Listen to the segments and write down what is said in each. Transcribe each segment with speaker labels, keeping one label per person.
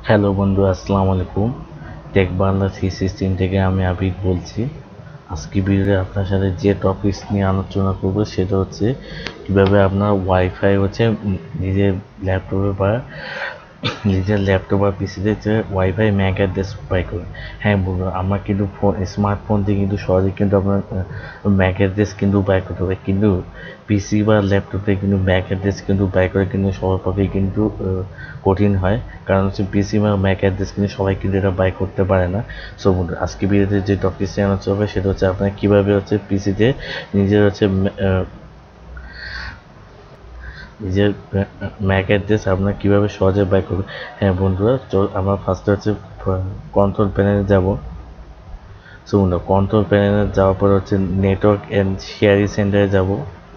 Speaker 1: Hello বন্ধু, আসসালামু আলাইকুম। টেক বাংলা 316 থেকে আমি আবিদ বলছি। আজকে ভিডিওতে আপনার সাথে যে টপিকস নিয়ে আলোচনা করব সেটা হচ্ছে কিভাবে আপনার ওয়াইফাই হচ্ছে নিজের ল্যাপটপে বা নিজের ল্যাপটপ বা পিসিতে যে ওয়াইফাই ম্যাক অ্যাড্রেস বাই করুন। হ্যাঁ বন্ধু, আমরা কিন্তু স্মার্টফোন দিয়ে কিন্তু সহজে কিন্তু আপনার ম্যাক অ্যাড্রেস কিন্তু বাই করতে হবে, কিন্তু পিসি বা ল্যাপটপে কিন্তু ম্যাক অ্যাড্রেস কিন্তু বাই করে কিন্তু সবার পক্ষে কিন্তু কঠিন হয়। কারণ হচ্ছে পিসি বা ম্যাক অ্যাড্রেস কিন্তু সবাই কিন্তু এটা বাই করতে পারে না। সো বন্ধু, আজকে ভিডিওতে যে টপিক নিয়ে আলোচনা হবে সেটা হচ্ছে আপনার কীভাবে হচ্ছে পিসিতে নিজের হচ্ছে নিজের ম্যাক অ্যাড্রেস আপনার কীভাবে সহজে বাই করবেন। হ্যাঁ বন্ধুরা, আমরা ফার্স্টে হচ্ছে কন্ট্রোল প্যানেলে যাব। সো বন্ধু, কন্ট্রোল প্যানেলে যাওয়ার পর হচ্ছে নেটওয়ার্ক অ্যান্ড শেয়ারিং সেন্টারে যাব।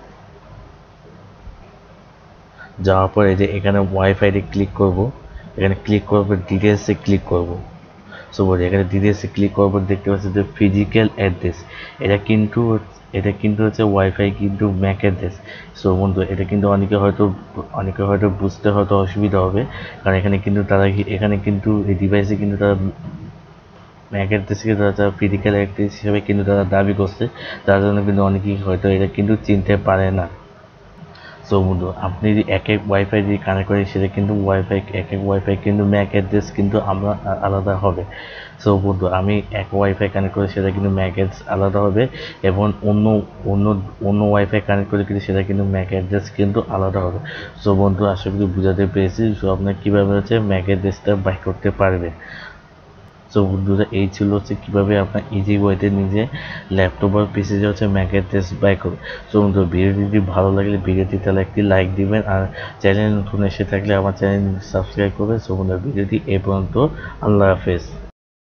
Speaker 1: যাওয়ার পর এই যে এখানে ওয়াইফাইতে ক্লিক করব। এখানে ক্লিক করার পর ডিটেলসে ক্লিক করব। সো বলি এখানে ডিটেলসে ক্লিক করার পর দেখতে পাচ্ছি যে ফিজিক্যাল অ্যাড্রেস। এটা কিন্তু হচ্ছে ওয়াইফাই কিন্তু ম্যাক অ্যাড্রেস। সো বন্ধু, এটা কিন্তু অনেকে হয়তো বুঝতে হয়তো অসুবিধা হবে, কারণ এখানে কিন্তু এই ডিভাইসে কিন্তু তারা ম্যাক অ্যাড্রেসকে তারা ফিজিক্যাল অ্যাড্রেস হিসেবে কিন্তু তারা দাবি করছে, তার জন্য কিন্তু অনেকেই হয়তো এটা কিন্তু চিনতে পারে না। সো বন্ধু, আপনি যদি এক এক ওয়াইফাই দিয়ে কানেক্ট করেন সেটা কিন্তু এক এক ওয়াইফাই কিন্তু ম্যাক অ্যাড্রেস কিন্তু আমরা আলাদা হবে। সো বন্ধু, আমি এক ওয়াইফাই কানেক্ট করে সেটা কিন্তু ম্যাক অ্যাড্রেস আলাদা হবে, এবং অন্য অন্য ওয়াইফাই কানেক্ট করে কিন্তু সেটা কিন্তু ম্যাক অ্যাড্রেস কিন্তু আলাদা হবে। সো বন্ধু, আশা করি বুঝাতে পেরেছি। সো আপনার কীভাবে হচ্ছে ম্যাক অ্যাড্রেসটা বাই করতে পারবেন। সো বন্ধুরা, এই ছিল হচ্ছে কীভাবে আপনার ইজি ওয়েতে নিজে ল্যাপটপ বা পিসিতে হচ্ছে ম্যাক অ্যাড্রেস বাই করবে। সো বন্ধু, ভিডিওটি যদি ভালো লাগলে ভিডিওটি তাহলে একটি লাইক দিবেন, আর চ্যানেল নতুন এসে থাকলে আমার চ্যানেল সাবস্ক্রাইব করবেন। সো বন্ধুরা, ভিডিওটি এই পর্যন্ত। আল্লাহ হাফেজ।